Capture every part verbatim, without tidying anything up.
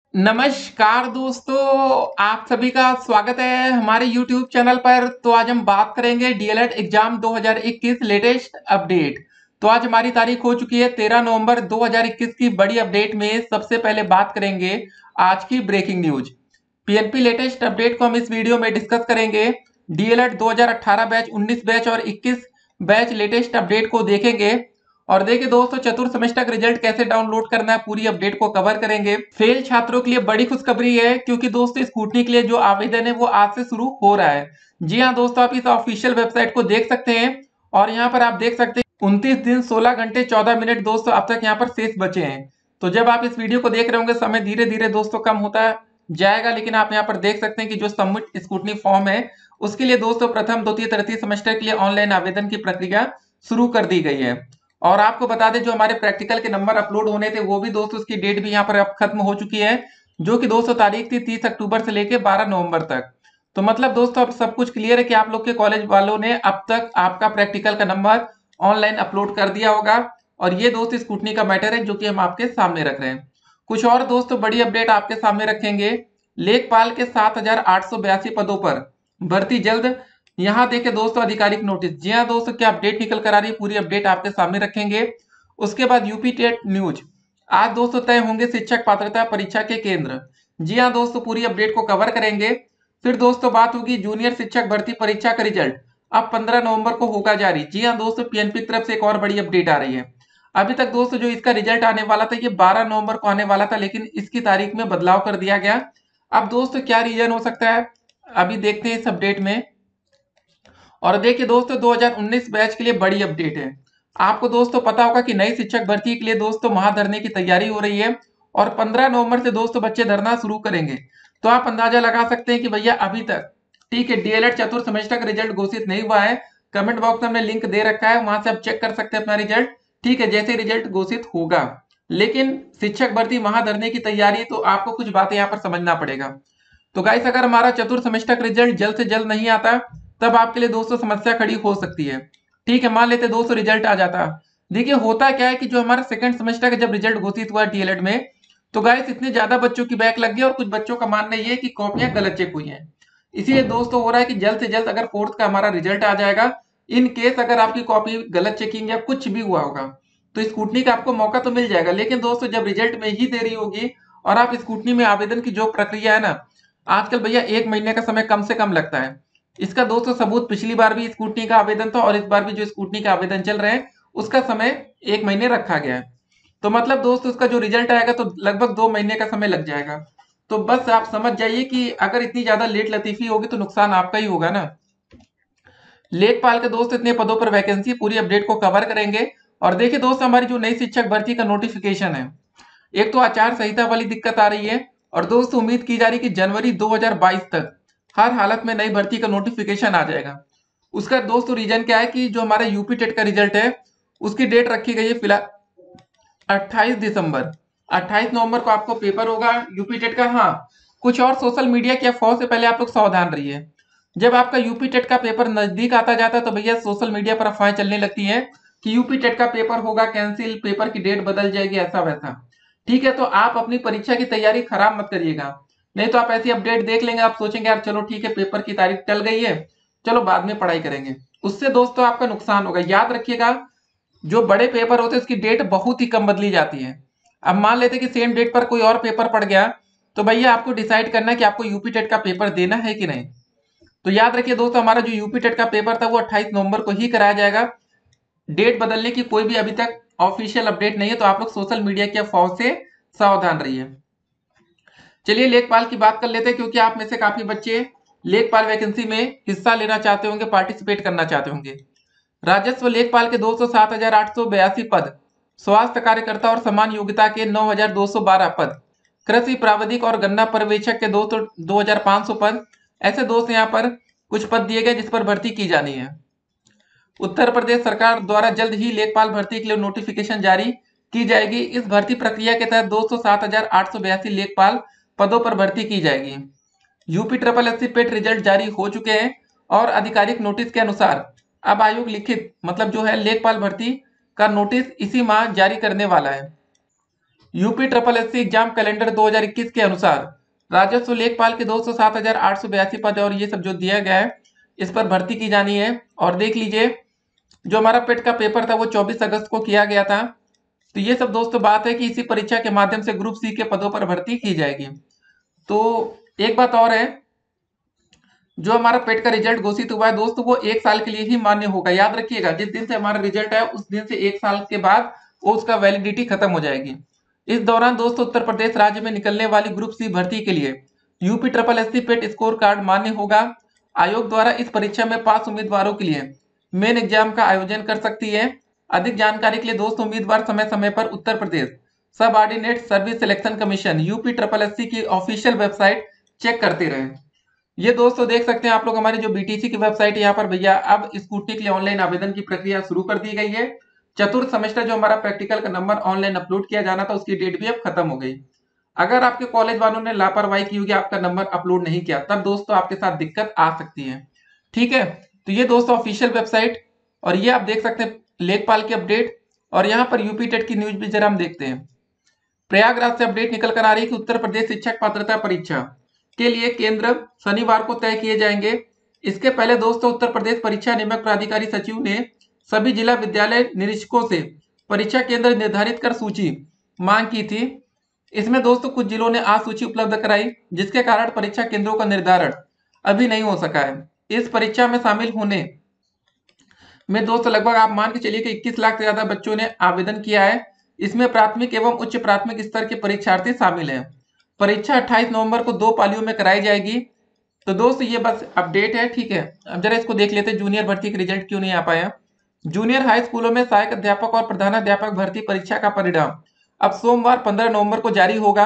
नमस्कार दोस्तों, आप सभी का स्वागत है हमारे यूट्यूब चैनल पर। तो आज हम बात करेंगे डीएलएड एग्जाम दो हज़ार इक्कीस लेटेस्ट अपडेट। तो आज हमारी तारीख हो चुकी है तेरह नवंबर दो हज़ार इक्कीस की बड़ी अपडेट में सबसे पहले बात करेंगे आज की breaking news. PNP latest update को हम इस वीडियो में डिस्कस करेंगे। डीएलएड दो हज़ार अठारह बैच, उन्नीस बैच और इक्कीस बैच लेटेस्ट अपडेट को देखेंगे। और देखिए दोस्तों, चतुर्थ सेमेस्टर का रिजल्ट कैसे डाउनलोड करना है पूरी अपडेट को कवर करेंगे। फेल छात्रों के लिए बड़ी खुशखबरी है, क्योंकि दोस्तों स्कूटनी के लिए जो आवेदन है वो आज से शुरू हो रहा है। जी हाँ दोस्तों, आप इस ऑफिशियल वेबसाइट को देख सकते हैं और यहाँ पर आप देख सकते हैं उनतीस दिन सोलह घंटे चौदह मिनट दोस्तों अब तक यहाँ पर शेष बचे हैं। तो जब आप इस वीडियो को देख रहे होंगे समय धीरे धीरे दोस्तों कम होता जाएगा, लेकिन आप यहाँ पर देख सकते हैं कि जो सबमिट स्कूटनी फॉर्म है उसके लिए दोस्तों प्रथम द्वितीय तृतीय सेमेस्टर के लिए ऑनलाइन आवेदन की प्रक्रिया शुरू कर दी गई है। और आपको बता दें, जो हमारे प्रैक्टिकल के नंबर अपलोड होने थे वो भी दोस्तों उसकी डेट भी यहाँ पर अब खत्म हो चुकी है, जो कि दोस्तों तारीख थी तीस अक्टूबर से लेके बारह नवंबर तक। तो मतलब दोस्तों अब सब कुछ क्लियर है कि आप लोग के कॉलेज वालों ने अब तक आपका प्रैक्टिकल का नंबर ऑनलाइन अपलोड कर दिया होगा। और ये दोस्त स्कूटनी का मैटर है जो कि हम आपके सामने रख रहे हैं। कुछ और दोस्तों बड़ी अपडेट आपके सामने रखेंगे। लेखपाल के सात हजार आठ सौ बयासी पदों पर भर्ती जल्द। यहाँ देखे दोस्तों आधिकारिक नोटिस। जी हाँ दोस्तों, क्या अपडेट निकल कर आ रही है पूरी अपडेट आपके सामने रखेंगे। उसके बाद यूपी टेट न्यूज। आज दोस्तों तय होंगे शिक्षक पात्रता परीक्षा के केंद्र। जी हाँ दोस्तों, पूरी अपडेट को कवर करेंगे। फिर दोस्तों बात होगी जूनियर शिक्षक भर्ती परीक्षा का रिजल्ट अब पंद्रह नवंबर को होगा जारी। जी हाँ दोस्तों, पीएनपी तरफ से एक और बड़ी अपडेट आ रही है। अभी तक दोस्तों जो इसका रिजल्ट आने वाला था ये बारह नवंबर को आने वाला था, लेकिन इसकी तारीख में बदलाव कर दिया गया। अब दोस्तों क्या रीजन हो सकता है अभी देखते हैं इस अपडेट में। और देखिए दोस्तों, दो हज़ार उन्नीस बैच के लिए बड़ी अपडेट है। आपको दोस्तों पता होगा कि नई शिक्षक भर्ती के लिए दोस्तों महाधरने की तैयारी हो रही है और पंद्रह नवंबर से दोस्तों बच्चे धरना शुरू करेंगे। तो आप अंदाजा लगा सकते हैं कि भैया अभी तक ठीक है डीएलएड चतुर्थ सेमेस्टर का रिजल्ट घोषित नहीं हुआ है। कमेंट बॉक्स में हमने लिंक दे रखा है, वहां से आप चेक कर सकते हैं अपना रिजल्ट। ठीक है, जैसे रिजल्ट घोषित होगा। लेकिन शिक्षक भर्ती महाधरने की तैयारी, तो आपको कुछ बातें यहाँ पर समझना पड़ेगा। तो गाइस, अगर हमारा चतुर्थ सेमेस्टर का रिजल्ट जल्द से जल्द नहीं आता तब आपके लिए दोस्तों समस्या खड़ी हो सकती है। ठीक है, मान लेते दोस्तों रिजल्ट आ जाता। देखिए होता क्या है कि जो हमारा सेकंड सेमेस्टर का जब रिजल्ट घोषित हुआ डीएलएड में, तो गाइस इतने ज्यादा बच्चों की बैक लग गई और कुछ बच्चों का मानना ये है कि कॉपियां गलत चेक हुई हैं। इसीलिए दोस्तों हो रहा है कि जल्द से जल्द अगर फोर्थ का हमारा रिजल्ट आ जाएगा, इन केस अगर आपकी कॉपी गलत चेकिंग या कुछ भी हुआ होगा तो स्कूटनी का आपको मौका तो मिल जाएगा। लेकिन दोस्तों जब रिजल्ट में ही देरी होगी और आप स्कूटनी में आवेदन की जो प्रक्रिया है ना, आजकल भैया एक महीने का समय कम से कम लगता है। इसका दोस्तों सबूत पिछली बार भी स्कूटनी का आवेदन था और इस बार भी जो स्कूटनी का आवेदन चल रहे हैं उसका समय एक महीने रखा गया है। तो मतलब दोस्तों उसका जो रिजल्ट आएगा तो लगभग दो महीने का समय लग जाएगा। तो बस आप समझ जाइए कि अगर इतनी ज्यादा लेट लतीफी होगी तो नुकसान आपका ही होगा ना। लेखपाल के दोस्त इतने पदों पर वैकेंसी, पूरी अपडेट को कवर करेंगे। और देखिए दोस्त, हमारी जो नई शिक्षक भर्ती का नोटिफिकेशन है, एक तो आचार संहिता वाली दिक्कत आ रही है और दोस्तों उम्मीद की जा रही है कि जनवरी दो हज़ार बाईस तक हर हालत में नई भर्ती का नोटिफिकेशन आ जाएगा। उसका दोस्तों रीजन क्या है कि जो हमारा यूपी टेट का रिजल्ट है उसकी डेट रखी गई है फिलहाल अट्ठाईस दिसंबर। अट्ठाईस नवंबर को आपको पेपर होगा यूपी टेट का। हाँ, कुछ और सोशल मीडिया की अफवाह से पहले आप लोग सावधान रहिए। जब आपका यूपी टेट का पेपर नजदीक आता जाता है तो भैया सोशल मीडिया पर अफवाहें चलने लगती हैं कि यूपी टेट का पेपर होगा कैंसिल, पेपर की डेट बदल जाएगी, ऐसा वैसा। ठीक है, तो आप अपनी परीक्षा की तैयारी खराब मत करिएगा। नहीं तो आप ऐसी अपडेट देख लेंगे, आप सोचेंगे यार चलो ठीक है पेपर की तारीख टल गई है, चलो बाद में पढ़ाई करेंगे। उससे दोस्तों आपका नुकसान होगा। याद रखिएगा, जो बड़े पेपर होते हैं उसकी डेट बहुत ही कम बदली जाती है। अब मान लेते कि सेम डेट पर कोई और पेपर पड़ गया, तो भैया आपको डिसाइड करना है कि आपको यूपी टेट का पेपर देना है कि नहीं। तो याद रखिए दोस्तों, हमारा जो यूपी टेट का पेपर था वो अट्ठाईस नवंबर को ही कराया जाएगा। डेट बदलने की कोई भी अभी तक ऑफिशियल अपडेट नहीं है, तो आप लोग सोशल मीडिया की अफवाह से सावधान रहिए। चलिए लेखपाल की बात कर लेते हैं, क्योंकि आप में से काफी बच्चे लेखपाल वैकेंसी में हिस्सा लेना चाहते होंगे, पार्टिसिपेट करना चाहते होंगे। राजस्व लेखपाल के दो सौ सात हजार आठ सौ बयासी पद, स्वास्थ्य कार्यकर्ता और समान योग्यता के नौ हजार दो सौ बारह पद, कृषि प्रावधिक और गन्ना पर्यवेक्षक के दो सौ दो हजार पांच सौ पद। ऐसे दोस्त यहाँ पर कुछ पद दिए गए जिस पर भर्ती की जानी है। उत्तर प्रदेश सरकार द्वारा जल्द ही लेखपाल भर्ती के लिए नोटिफिकेशन जारी की जाएगी। इस भर्ती प्रक्रिया के तहत दो सौ सात हजार आठ सौ बयासी लेखपाल पदों पर भर्ती की जाएगी। UP triple S C PET result जारी हो चुके हैं और आधिकारिक नोटिस के अनुसार अब आयोग लिखित मतलब जो है लेखपाल भर्ती का नोटिस इसी माह जारी करने वाला है। UP triple S C exam calendar दो हज़ार इक्कीस के अनुसार राजस्व लेखपाल के दो सौ सात हजार आठ सौ बयासी पद और ये सब जो दिया गया है इस पर भर्ती की जानी है। और देख लीजिए जो हमारा पेट का पेपर था वो चौबीस अगस्त को किया गया था। तो ये सब दोस्तों बात है कि इसी परीक्षा के माध्यम से ग्रुप सी के पदों पर भर्ती की जाएगी। तो एक बात और है, जो हमारा पेट का रिजल्ट घोषित हुआ है दोस्तों वो एक साल के लिए ही मान्य होगा। याद रखिएगा, जिस दिन से हमारा रिजल्ट है उस दिन से एक साल के बाद वो उसका वैलिडिटी खत्म हो जाएगी। इस दौरान दोस्तों उत्तर प्रदेश राज्य में निकलने वाली ग्रुप सी भर्ती के लिए UP triple S C PET score card मान्य होगा। आयोग द्वारा इस परीक्षा में पास उम्मीदवारों के लिए मेन एग्जाम का आयोजन कर सकती है। अधिक जानकारी के लिए दोस्तों उम्मीदवार समय समय पर Uttar Pradesh subordinate service selection commission UP triple S C की ऑफिशियल वेबसाइट चेक करते रहे। ये दोस्तों देख सकते हैं आप लोग हमारी जो बीटीसी की वेबसाइट है यहाँ पर भैया अब स्कूटी के लिए ऑनलाइन आवेदन की प्रक्रिया शुरू कर दी गई है। चतुर्थ सेमेस्टर जो हमारा प्रैक्टिकल का नंबर ऑनलाइन अपलोड किया जाना था उसकी डेट भी अब खत्म हो गई। अगर आपके कॉलेज वालों ने लापरवाही की होगी, आपका नंबर अपलोड नहीं किया, तब दोस्तों आपके साथ दिक्कत आ सकती है। ठीक है, तो ये दोस्तों ऑफिशियल वेबसाइट और ये आप देख सकते हैं लेखपाल की अपडेट। और यहाँ पर यूपी टेट की न्यूज भी जरा हम देखते हैं। प्रयागराज से अपडेट निकल कर आ रही है कि उत्तर प्रदेश शिक्षक पात्रता परीक्षा के लिए केंद्र शनिवार को तय किए जाएंगे। इसके पहले दोस्तों उत्तर प्रदेश परीक्षा नियामक प्राधिकारी सचिव ने सभी जिला विद्यालय निरीक्षकों से परीक्षा केंद्र निर्धारित कर सूची मांग की थी। इसमें दोस्तों कुछ जिलों ने आज सूची उपलब्ध कराई, जिसके कारण परीक्षा केंद्रों का निर्धारण अभी नहीं हो सका है। इस परीक्षा में शामिल होने में दोस्तों लगभग आप मान के चलिए कि इक्कीस लाख से ज्यादा बच्चों ने आवेदन किया है। इसमें प्राथमिक एवं उच्च प्राथमिक स्तर के परीक्षार्थी शामिल हैं। परीक्षा अट्ठाईस नवंबर को दो पालियों में कराई जाएगी। तो दोस्तों ये बस अपडेट है। ठीक है, अब जरा इसको देख लेते हैं जूनियर भर्ती का रिजल्ट क्यों नहीं आ पाया। जूनियर हाई स्कूलों में सहायक अध्यापक और प्रधानाध्यापक भर्ती परीक्षा का परिणाम अब सोमवार पंद्रह नवंबर को जारी होगा।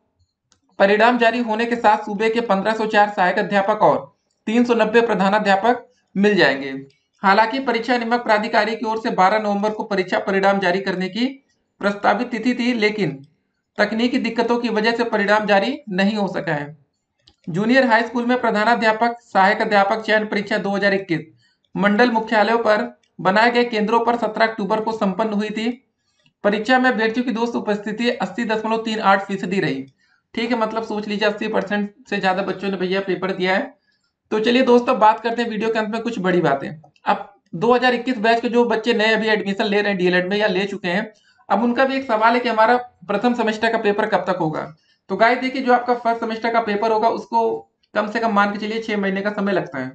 परिणाम जारी होने के साथ सूबे के पंद्रह सौ चार सहायक अध्यापक और तीन सौ नब्बे प्रधानाध्यापक मिल जाएंगे। हालांकि परीक्षा नियामक प्राधिकारी की ओर से बारह नवंबर को परीक्षा परिणाम जारी करने की प्रस्तावित तिथि थी, लेकिन तकनीकी दिक्कतों की वजह से परिणाम जारी नहीं हो सका है। जूनियर हाई स्कूल में प्रधानाध्यापक सहायक अध्यापक चयन परीक्षा दो हज़ार इक्कीस मंडल मुख्यालयों पर बनाए गए केंद्रों पर सत्रह अक्टूबर को संपन्न हुई थी। परीक्षा में अभ्यर्थियों की दोस्त उपस्थिति अस्सी दशमलव तीन आठ फीसदी रही। ठीक है, मतलब सोच लीजिए अस्सी परसेंट से ज्यादा बच्चों ने भैया पेपर दिया है। तो चलिए दोस्तों बात करते हैं वीडियो के अंत में कुछ बड़ी बातें। अब दो हज़ार इक्कीस बैच के जो बच्चे नए अभी एडमिशन ले रहे हैं डीएलएड में या ले चुके हैं, अब उनका भी एक सवाल है कि हमारा प्रथम सेमेस्टर का पेपर कब तक होगा। तो गाइस देखिए, जो आपका फर्स्ट सेमेस्टर का पेपर होगा उसको कम से कम मान के चलिए छह महीने का समय लगता है।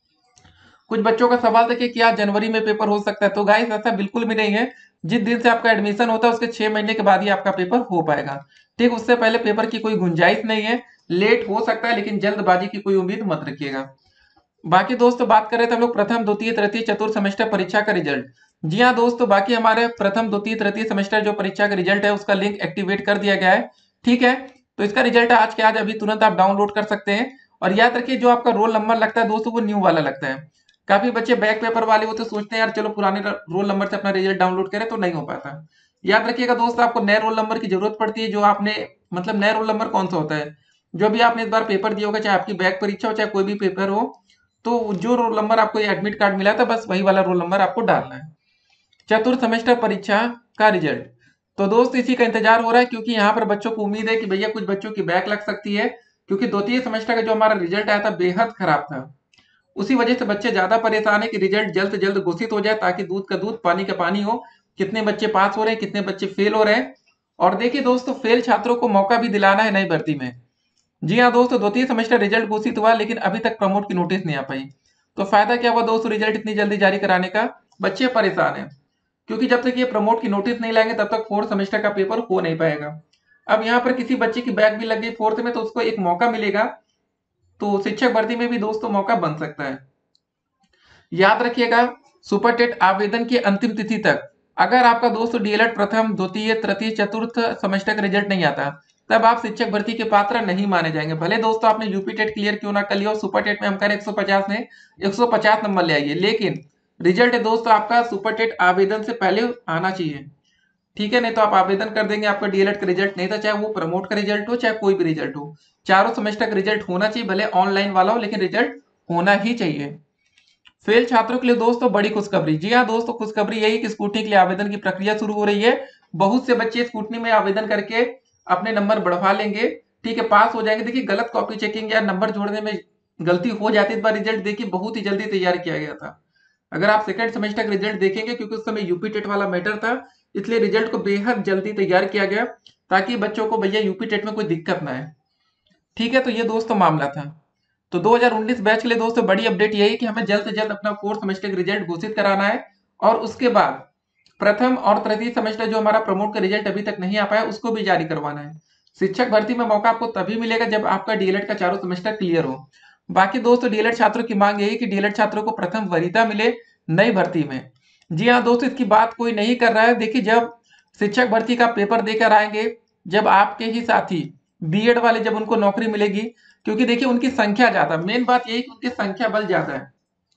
कुछ बच्चों का सवाल था कि क्या जनवरी में पेपर हो सकता है, तो गाइस ऐसा बिल्कुल भी नहीं है। जिस दिन से आपका एडमिशन होता है उसके छह महीने के बाद ही आपका पेपर हो पाएगा। ठीक, उससे पहले पेपर की कोई गुंजाइश नहीं है। लेट हो सकता है लेकिन जल्दबाजी की कोई उम्मीद मत रखिएगा। बाकी दोस्तों बात करें तो हम लोग प्रथम द्वितीय तृतीय चतुर्थ सेमेस्टर परीक्षा का रिजल्ट, जी हाँ दोस्तों, बाकी हमारे प्रथम द्वितीय तृतीय सेमेस्टर जो परीक्षा का रिजल्ट है उसका लिंक एक्टिवेट कर दिया गया है। ठीक है, तो इसका रिजल्ट आज के आज अभी तुरंत आप डाउनलोड कर सकते हैं। और याद रखिए जो आपका रोल नंबर लगता है दोस्तों वो न्यू वाला लगता है। काफी बच्चे बैक पेपर वाले होते सोचते हैं यार चलो पुराने रोल नंबर से अपना रिजल्ट डाउनलोड करें, तो नहीं हो पाता। याद रखिएगा दोस्तों आपको नए रोल नंबर की जरूरत पड़ती है। जो आपने मतलब नया रोल नंबर कौन सा होता है, जो भी आपने इस बार पेपर दिया होगा, चाहे आपकी बैक परीक्षा हो चाहे कोई भी पेपर हो, तो जो रोल नंबर आपको ये एडमिट कार्ड मिला था बस वही वाला रोल नंबर आपको डालना है। चतुर्थ सेमेस्टर परीक्षा का रिजल्ट, तो दोस्त इसी का इंतजार हो रहा है क्योंकि यहाँ पर बच्चों को उम्मीद है कि भैया कुछ बच्चों की बैक लग सकती है, क्योंकि द्वितीय सेमेस्टर का जो हमारा रिजल्ट आया था बेहद खराब था। उसी वजह से बच्चे ज्यादा परेशान है कि रिजल्ट जल्द से जल्द घोषित हो जाए ताकि दूध का दूध पानी का पानी हो। कितने बच्चे पास हो रहे हैं, कितने बच्चे फेल हो रहे हैं। और देखिए दोस्तों फेल छात्रों को मौका भी दिलाना है नई भर्ती में। जी हाँ दोस्तों, द्वितीय सेमेस्टर रिजल्ट घोषित हुआ लेकिन अभी तक प्रमोट की नोटिस नहीं आ पाई। तो फायदा क्या हुआ दोस्तों रिजल्ट इतनी जल्दी जारी कराने का, बच्चे परेशान है क्योंकि जब तक ये प्रमोट की नोटिस नहीं लाएंगे तब तक फोर्थ सेमेस्टर का पेपर हो नहीं पाएगा। अब यहाँ पर किसी बच्चे की बैक भी लग गई फोर्थ में तो उसको एक मौका मिलेगा, तो शिक्षक भर्ती में भी दोस्तों मौका बन सकता है। याद रखिएगा सुपर टेट आवेदन की अंतिम तिथि तक अगर आपका दोस्तों डीएलएड प्रथम द्वितीय तृतीय चतुर्थ सेमेस्टर का रिजल्ट नहीं आता तब आप शिक्षक भर्ती के पात्र नहीं माने जाएंगे। भले दोस्तों आपने यूपी टेट क्लियर क्यों ना कर लिया और सुपर टेट में हम करें एक सौ पचास में एक सौ पचास नंबर ले आइए, लेकिन रिजल्ट है दोस्तों आपका सुपर टेट आवेदन से पहले आना चाहिए। ठीक है, नहीं तो आप आवेदन कर देंगे आपका डीएलएड का रिजल्ट नहीं था, चाहे वो प्रमोट का रिजल्ट हो चाहे कोई भी रिजल्ट हो, चारों सेमेस्टर का रिजल्ट होना चाहिए, भले ऑनलाइन वाला हो लेकिन रिजल्ट होना ही चाहिए। फेल छात्रों के लिए दोस्तों बड़ी खुशखबरी, जी हाँ दोस्तों खुशखबरी यही कि स्कूटी के लिए आवेदन की प्रक्रिया शुरू हो रही है। बहुत से बच्चे स्कूटनी में आवेदन करके अपने नंबर बढ़वा लेंगे, ठीक है, पास हो जाएंगे। देखिए गलत कॉपी चेकिंग या नंबर जोड़ने में गलती हो जाती है, इस बार रिजल्ट देखिए बहुत ही जल्दी तैयार किया गया था। अगर आप सेकंड सेमेस्टर का रिजल्ट देखेंगे, क्योंकि उस समय यूपी टेट वाला मैटर था, इसलिए रिजल्ट को बेहद जल्दी तैयार किया गया ताकि बच्चों को भैया यूपी टेट में कोई दिक्कत ना है, ठीक है। तो ये दोस्तों मामला था। तो दो हज़ार उन्नीस बैच के लिए दोस्तों बड़ी अपडेट यही है कि हमें जल्द से जल्द अपना फोर्थ सेमेस्टर का रिजल्ट घोषित कराना है, और उसके बाद प्रथम और तृतीय सेमेस्टर जो हमारा प्रमोट का रिजल्ट अभी तक नहीं आ पाया उसको भी जारी करवाना है। शिक्षक भर्ती में मौका आपको तभी मिलेगा जब आपका डीएलएड का चारों सेमेस्टर क्लियर हो। बाकी दोस्तों डीएलएड छात्रों की मांग यही कि डीएलएड छात्रों को प्रथम वरीयता मिले नई भर्ती में। जी हाँ दोस्तों, इसकी बात कोई नहीं कर रहा है। देखिए जब शिक्षक भर्ती का पेपर देकर आएंगे, जब आपके ही साथी बीएड वाले जब उनको नौकरी मिलेगी, क्योंकि देखिए उनकी संख्या ज्यादा, मेन बात यही कि उनकी संख्या बल ज्यादा है,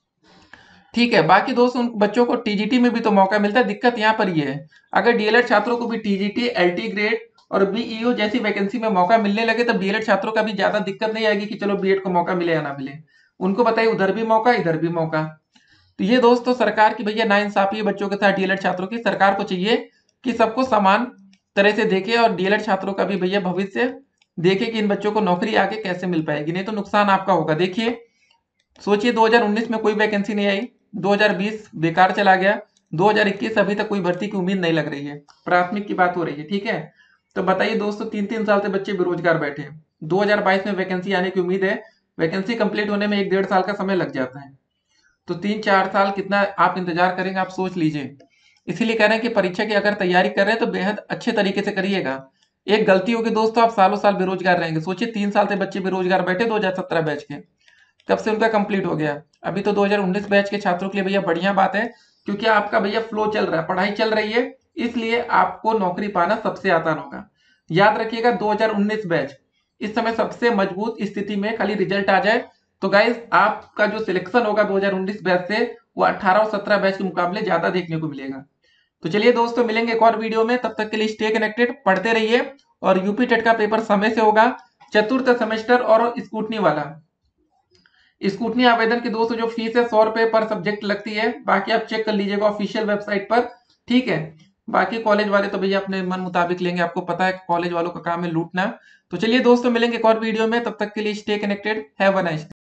ठीक है। बाकी दोस्त उन बच्चों को टीजीटी में भी तो मौका मिलता है। दिक्कत यहाँ पर ये है, अगर डीएलएड छात्रों को भी टीजीटी, एलटी ग्रेड और बीईओ जैसी वैकेंसी में मौका मिलने लगे, तब डीएलएड छात्रों का भी ज्यादा दिक्कत नहीं आएगी कि चलो बीएड को मौका मिले या ना मिले। उनको बताइए उधर भी मौका, इधर भी मौका। तो ये दोस्तों सरकार की भैया नाइंसाफी है बच्चों के साथ, डीएलएड छात्रों की। सरकार को चाहिए कि सबको समान तरह से देखे और डीएलएड छात्रों का भी भैया भविष्य देखे कि इन बच्चों को नौकरी आगे कैसे मिल पाएगी, नहीं तो नुकसान आपका होगा। देखिए सोचिए दो हज़ार उन्नीस में कोई वैकेंसी नहीं आई, दो हज़ार बीस बेकार चला गया, दो हज़ार इक्कीस अभी तक कोई भर्ती की उम्मीद नहीं लग रही है। प्राथमिक की बात हो रही है, ठीक है। तो बताइए दोस्तों तीन तीन साल से बच्चे बेरोजगार बैठे हैं। दो हज़ार बाईस में वैकेंसी आने की उम्मीद है, वैकेंसी कंप्लीट होने में एक डेढ़ साल का समय लग जाता है। तो तीन चार साल कितना आप इंतजार करेंगे, आप सोच लीजिए। इसीलिए कह रहे हैं कि परीक्षा की अगर तैयारी कर रहे हैं तो बेहद अच्छे तरीके से करिएगा। एक गलती होगी दोस्तों, आप सालों साल बेरोजगार रहेंगे। सोचिए तीन साल से बच्चे बेरोजगार बैठे दो हज़ार सत्रह बैच के, कब से उनका कंप्लीट हो गया। अभी तो दो हज़ार उन्नीस बैच के छात्रों के लिए भैया बढ़िया बात है, क्योंकि आपका भैया फ्लो चल रहा है, पढ़ाई चल रही है, इसलिए आपको नौकरी पाना सबसे आसान होगा। याद रखिएगा दो हज़ार उन्नीस बैच इस समय सबसे मजबूत स्थिति में, खाली रिजल्ट आ जाए तो गाइस आपका जो सिलेक्शन होगा दो हज़ार उन्नीस बैच से, वो अठारह और सत्रह बैच के मुकाबले ज्यादा देखने को मिलेगा। तो चलिए दोस्तों मिलेंगे एक और वीडियो में, तब तक के लिए स्टे कनेक्टेड, पढ़ते रहिए। और यूपी टेट का पेपर समय से होगा, चतुर्थ सेमेस्टर और स्कूटनी वाला। स्कूटनी आवेदन की दोस्तों जो फीस है सौ रुपए पर सब्जेक्ट लगती है, बाकी आप चेक कर लीजिएगा ऑफिशियल वेबसाइट पर, ठीक है। बाकी कॉलेज वाले तो भैया अपने मन मुताबिक लेंगे, आपको पता है कॉलेज वालों का काम है लूटना। तो चलिए दोस्तों मिलेंगे एक और वीडियो में, तब तक के लिए stay connected, have a nice day.